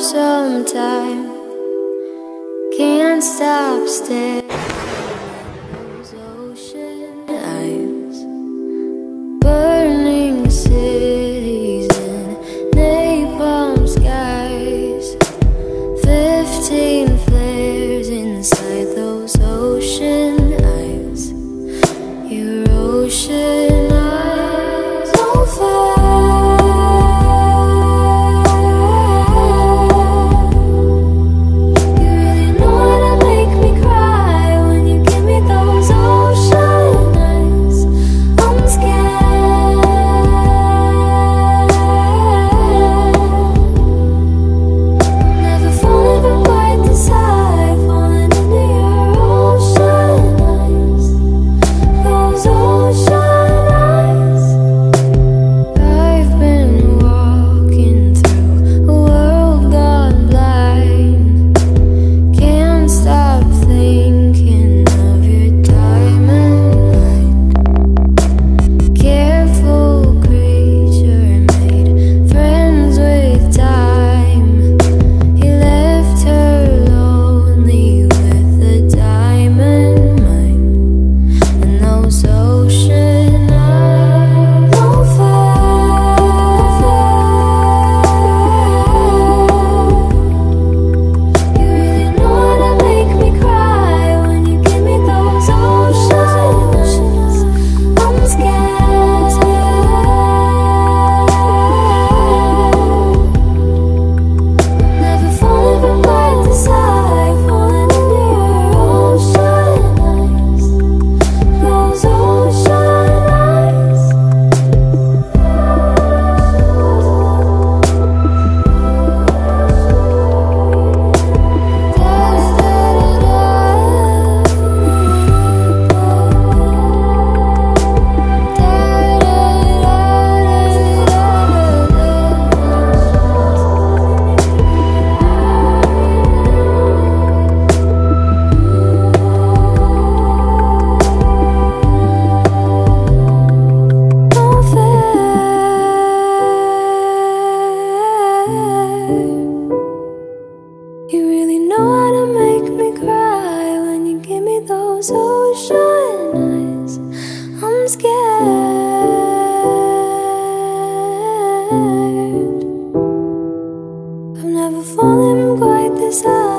sometime. Can't stop staring at those ocean eyes. Burning cities and napalm skies. 15 flares inside those ocean eyes. Your ocean eyes on fire. You really know how to make me cry when you give me those ocean eyes. I'm scared. I've never fallen quite this high.